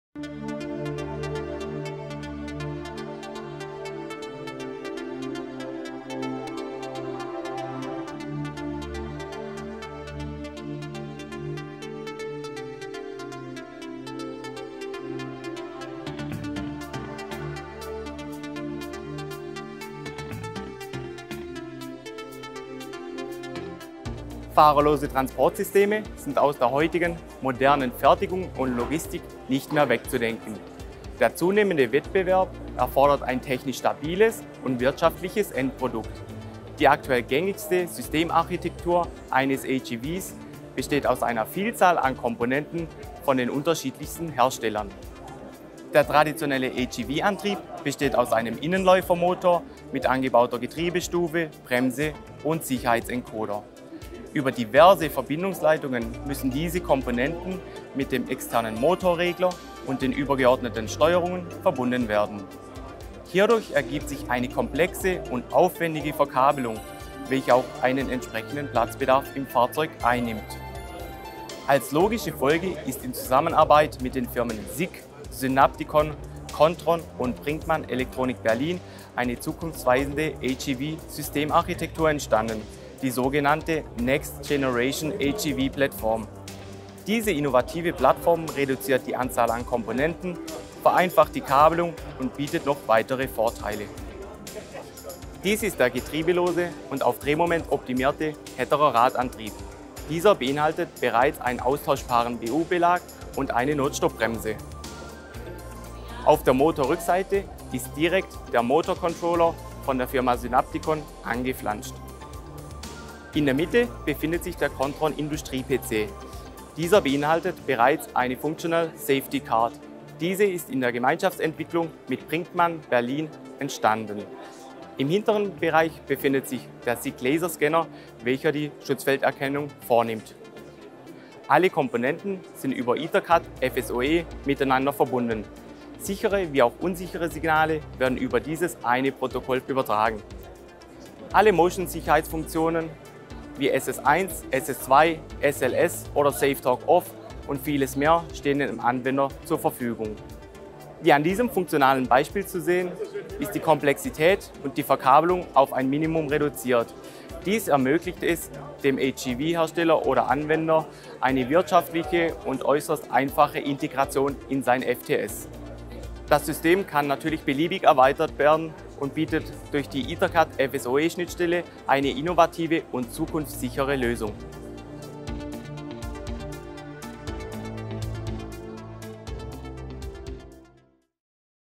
Fahrerlose Transportsysteme sind aus der heutigen modernen Fertigung und Logistik nicht mehr wegzudenken. Der zunehmende Wettbewerb erfordert ein technisch stabiles und wirtschaftliches Endprodukt. Die aktuell gängigste Systemarchitektur eines AGVs besteht aus einer Vielzahl an Komponenten von den unterschiedlichsten Herstellern. Der traditionelle AGV-Antrieb besteht aus einem Innenläufermotor mit angebauter Getriebestufe, Bremse und Sicherheitsencoder. Über diverse Verbindungsleitungen müssen diese Komponenten mit dem externen Motorregler und den übergeordneten Steuerungen verbunden werden. Hierdurch ergibt sich eine komplexe und aufwendige Verkabelung, welche auch einen entsprechenden Platzbedarf im Fahrzeug einnimmt. Als logische Folge ist in Zusammenarbeit mit den Firmen SICK, Synapticon, Kontron und Brinkmann Elektronik Berlin eine zukunftsweisende AGV-Systemarchitektur entstanden, die sogenannte Next Generation AGV Plattform. Diese innovative Plattform reduziert die Anzahl an Komponenten, vereinfacht die Kabelung und bietet noch weitere Vorteile. Dies ist der getriebelose und auf Drehmoment optimierte Hetero-Radantrieb. Dieser beinhaltet bereits einen austauschbaren BU-Belag und eine Notstoppbremse. Auf der Motorrückseite ist direkt der Motorcontroller von der Firma Synapticon angeflanscht. In der Mitte befindet sich der Kontron Industrie-PC. Dieser beinhaltet bereits eine Functional Safety Card. Diese ist in der Gemeinschaftsentwicklung mit Brinkmann Berlin entstanden. Im hinteren Bereich befindet sich der SICK Laserscanner, welcher die Schutzfelderkennung vornimmt. Alle Komponenten sind über EtherCAT FSOE miteinander verbunden. Sichere wie auch unsichere Signale werden über dieses eine Protokoll übertragen. Alle Motion-Sicherheitsfunktionen wie SS1, SS2, SLS oder SafeTalk Off und vieles mehr stehen dem Anwender zur Verfügung. Wie an diesem funktionalen Beispiel zu sehen, ist die Komplexität und die Verkabelung auf ein Minimum reduziert. Dies ermöglicht es dem AGV-Hersteller oder Anwender eine wirtschaftliche und äußerst einfache Integration in sein FTS. Das System kann natürlich beliebig erweitert werden und bietet durch die EtherCAT FSOE-Schnittstelle eine innovative und zukunftssichere Lösung.